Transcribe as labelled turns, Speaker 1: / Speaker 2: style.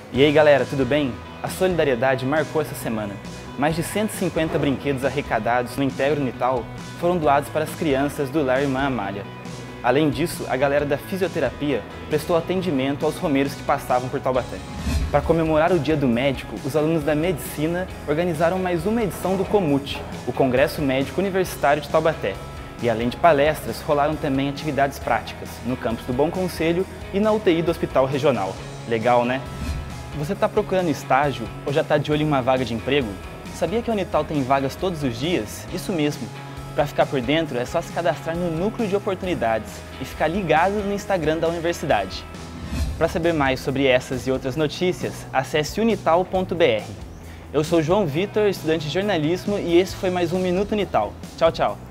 Speaker 1: E aí galera, tudo bem? A solidariedade marcou essa semana. Mais de 150 brinquedos arrecadados no Integro Unital foram doados para as crianças do Lar Irmã Amália. Além disso, a galera da fisioterapia prestou atendimento aos romeiros que passavam por Taubaté. Para comemorar o Dia do Médico, os alunos da Medicina organizaram mais uma edição do COMUT, o Congresso Médico Universitário de Taubaté. E além de palestras, rolaram também atividades práticas no campus do Bom Conselho e na UTI do Hospital Regional. Legal, né? Você está procurando estágio ou já está de olho em uma vaga de emprego? Sabia que a Unital tem vagas todos os dias? Isso mesmo! Para ficar por dentro é só se cadastrar no Núcleo de Oportunidades e ficar ligado no Instagram da universidade. Para saber mais sobre essas e outras notícias, acesse unital.br. Eu sou João Vitor, estudante de jornalismo, e esse foi mais um Minuto Unital. Tchau, tchau!